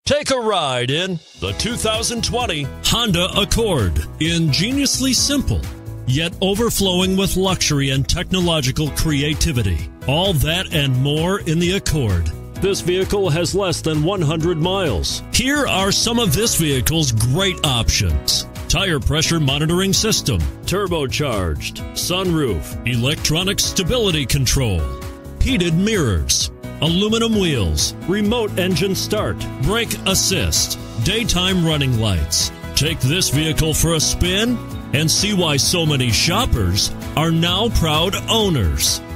Take a ride in the 2020 Honda Accord. Ingeniously simple, yet overflowing with luxury and technological creativity. All that and more in the Accord. This vehicle has less than 100 miles. Here are some of this vehicle's great options: tire pressure monitoring system, turbocharged, sunroof, electronic stability control, heated mirrors, aluminum wheels, remote engine start, brake assist, daytime running lights. Take this vehicle for a spin and see why so many shoppers are now proud owners.